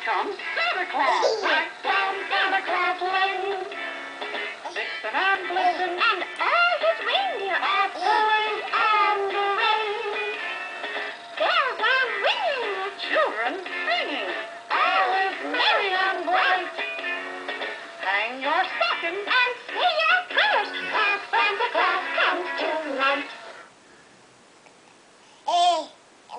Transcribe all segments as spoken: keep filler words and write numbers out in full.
comes Santa Claus. Right down Santa Claus Lane. Vixen and Blitzen and all his reindeer are pulling on the rein. Bells are ringing, children singing. All is merry and bright. Hang your stocking and say your prayers, 'cause Santa Claus comes tonight. Oh,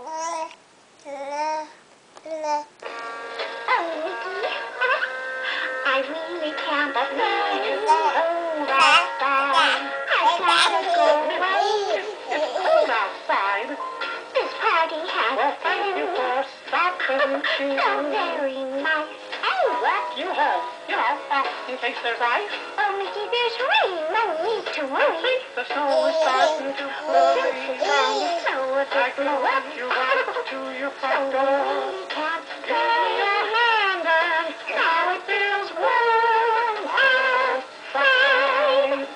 I really can't stand it cold outside. I gotta go away. It's cold outside. This party has well, thank you for stopping to. So very nice. I'll wrap you home, you know, uh, in case there's ice. Oh, Mickey, there's rain. No need to worry. The snow is starting to fall. I can walk you right to your front door. Give me your hand and now it feels warm outside.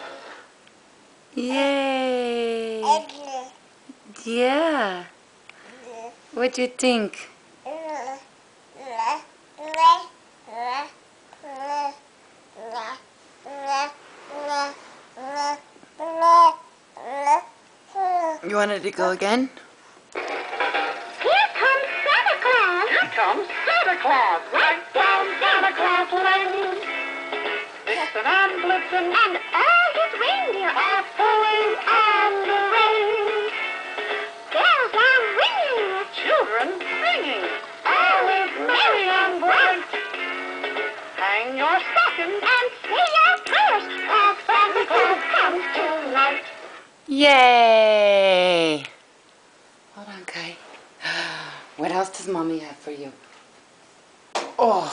Yay! Yeah. What do you think? You wanted to go again? Here comes Santa Claus. Here comes Santa Claus. Right down Santa Claus Lane. Vixen and Blitzen and all his reindeer are pulling on the rein. Bells are ringing, children singing. All is merry and bright. Hang your stocking and say your prayers, 'cause Santa Claus comes tonight. Yay! Hold on, Kai. What else does Mommy have for you? Oh.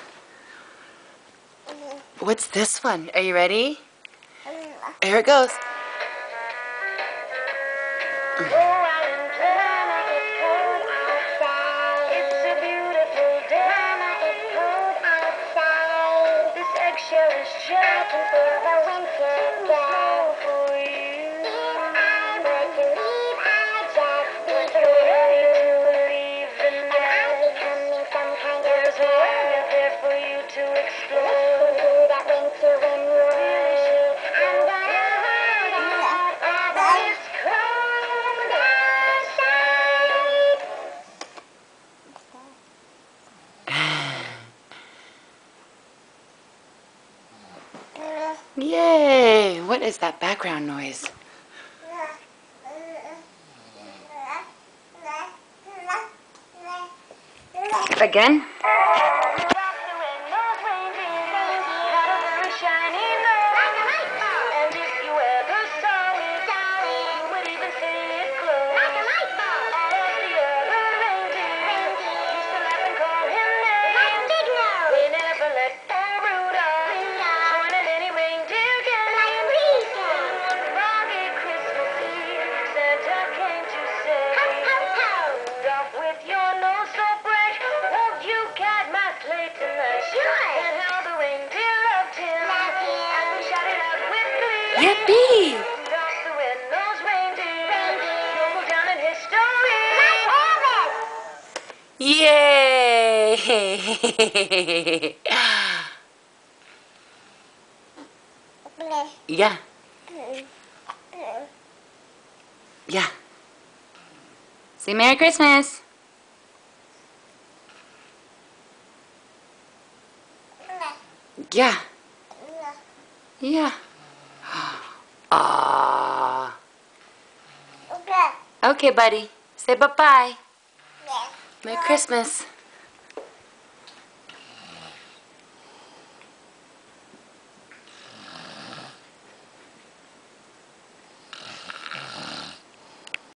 What's this one? Are you ready? Here it goes. Yay! What is that background noise? Again? Yippee! Yay! Yeah. Yeah. Say Merry Christmas. Yeah. Yeah. Ah. Okay, buddy. Say bye-bye. Merry Christmas.